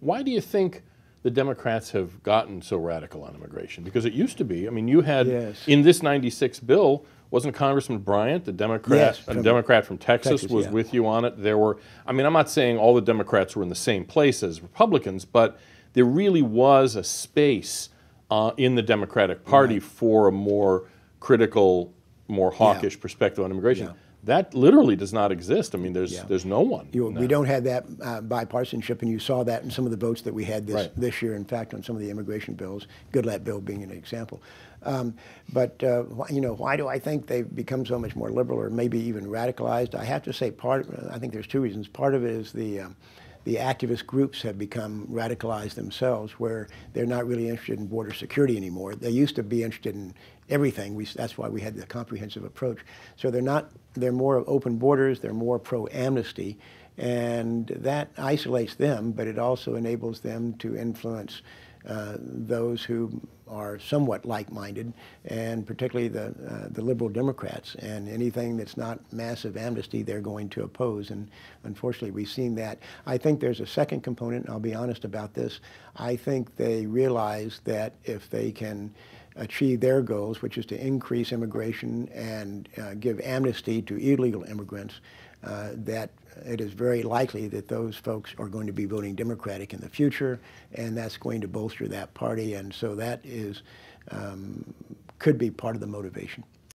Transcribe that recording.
Why do you think the Democrats have gotten so radical on immigration? Because it used to be, I mean, you had, in this 96 bill, wasn't Congressman Bryant, the Democrat, a Democrat from Texas was with you on it? There were, I mean, I'm not saying all the Democrats were in the same place as Republicans, but there really was a space in the Democratic Party for a more critical, more hawkish perspective on immigration. That literally does not exist. I mean, there's no one. We don't have that bipartisanship, and you saw that in some of the votes that we had this year, in fact, on some of the immigration bills, Goodlatte bill being an example. But you know, why do I think they've become so much more liberal or maybe even radicalized? I have to say I think there's two reasons. Part of it is the activist groups have become radicalized themselves, where they're not really interested in border security anymore. They used to be interested in everything. That's why we had the comprehensive approach. So they're more open borders, they're more pro-amnesty, and that isolates them, but it also enables them to influence those who are somewhat like-minded, and particularly the liberal Democrats. And anything that's not massive amnesty, they're going to oppose. And unfortunately, we've seen that. I think there's a second component, and I'll be honest about this. I think they realize that if they can achieve their goals, which is to increase immigration and give amnesty to illegal immigrants, that it is very likely that those folks are going to be voting Democratic in the future, and that's going to bolster that party. And so that is could be part of the motivation.